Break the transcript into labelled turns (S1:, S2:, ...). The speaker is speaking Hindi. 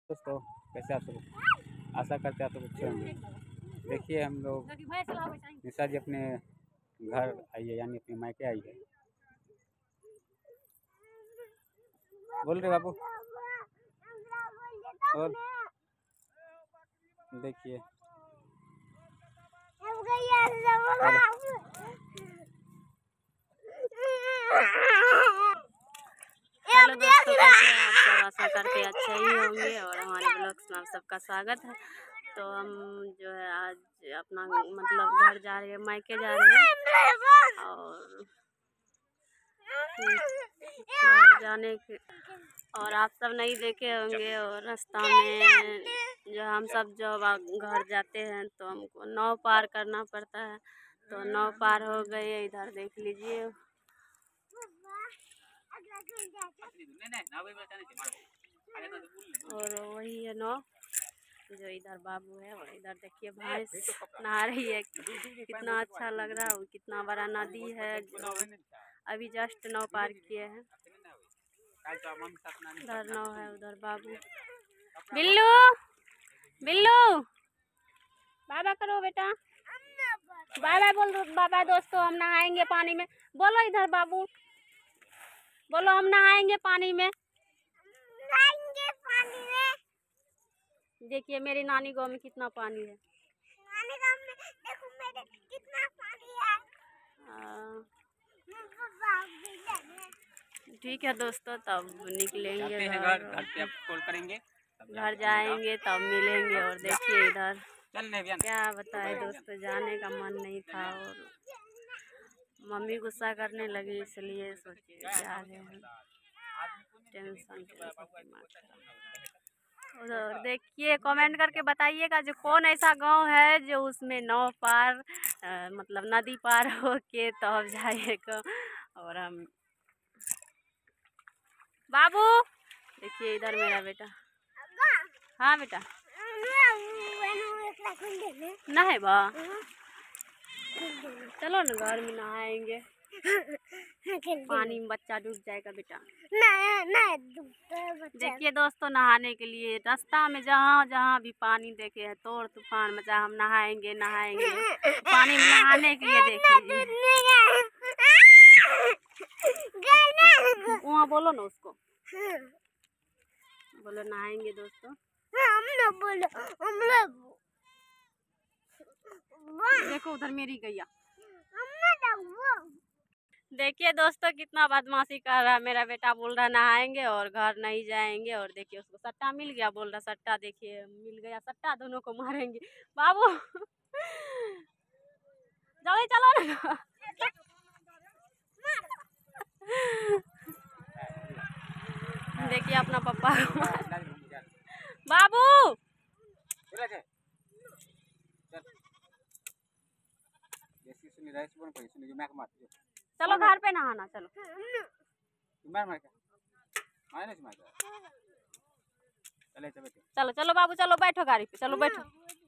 S1: दोस्तों कैसे आप सब, आशा करते हैं आप सब अच्छे होंगे। देखिए हम लोग निशा जी अपने घर आई है, यानी अपने मायके आई है। बोल रहे बाबू, और देखिए
S2: हेलो दोस्तों, कैसे हैं आप सब? आशा करते अच्छे ही होंगे और हमारे ब्लॉग्स में आप सबका स्वागत है। तो हम जो है आज अपना मतलब घर जा रहे हैं, मायके जा रहे हैं और घर जाने के और आप सब नहीं देखे होंगे। और रास्ता में जो हम सब जब घर जाते हैं तो हमको नाव पार करना पड़ता है। तो नाव पार हो गए, इधर देख लीजिए। और वही है नाव जो इधर बाबू है, और इधर देखिए भैंस नहा रही है। कितना अच्छा लग रहा है, कितना बड़ा नदी है। अभी जस्ट नाव पार किए हैं। उधर नाव है, उधर बाबू। बिल्लू बिल्लू बाय बाय करो बेटा, बाय बाय बोल दो। बाय बाय दोस्तों, हम नहाएंगे पानी में। बोलो इधर बाबू, बोलो हम नहाएंगे पानी में। देखिए मेरी नानी गांव में कितना पानी है। नानी गांव में देखो मेरे कितना पानी है। ठीक है दोस्तों, तब निकलेंगे
S1: घर पे आप कॉल करेंगे,
S2: घर जाएंगे तब मिलेंगे। और देखिए इधर क्या बताए दोस्तों, जाने का मन नहीं था और मम्मी गुस्सा करने लगी, इसलिए सोचे जा रहे हैं। टेंशन उधर देखिए, कमेंट करके बताइएगा जो कौन ऐसा गांव है जो उसमें नाव पार मतलब नदी पार हो के तब जाएगा। और हम बाबू देखिए इधर मेरा बेटा। हाँ बेटा नहाए बा, चलो ना घर में नहाएंगे। पानी में बच्चा डूब जाएगा बेटा। देखिए दोस्तों, नहाने के लिए रास्ता में जहाँ जहाँ भी पानी देखे है, तोड़ तूफान मचा, हम नहाएंगे पानी में नहाने के लिए। देखिए वहाँ बोलो ना उसको, बोलो नहाएंगे दोस्तों। देखो उधर मेरी गैया। देखिए दोस्तों कितना बदमाशी कर रहा है मेरा बेटा, बोल रहा नहाएंगे और घर नहीं जाएंगे। और देखिए उसको सट्टा मिल गया, बोल रहा सट्टा, देखिए मिल गया सट्टा, दोनों को मारेंगे। बाबू जल्दी चलो ना। देखिए अपना पापा बाबू चलो घर पे नहाना, चलो चलो चलो बाबू, चलो बैठो गाड़ी पे, चलो बैठो।